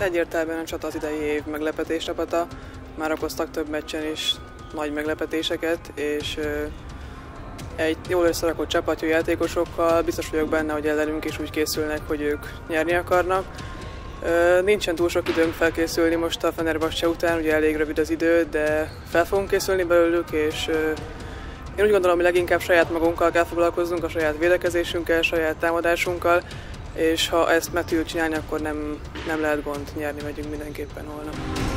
Egyértelműen a csata az idei év meglepetés csapata. Már okoztak több meccsen is nagy meglepetéseket, és egy jól összerakott csapat, jó játékosokkal, biztos vagyok benne, hogy ellenünk is úgy készülnek, hogy ők nyerni akarnak. Nincsen túl sok időnk felkészülni most a Fenerbahce után, ugye elég rövid az idő, de fel fogunk készülni belőlük, és én úgy gondolom, hogy leginkább saját magunkkal kell foglalkoznunk, a saját védekezésünkkel, saját támadásunkkal, és ha ezt meg tudjuk csinálni, akkor nem lehet gond, nyerni megyünk mindenképpen holnap.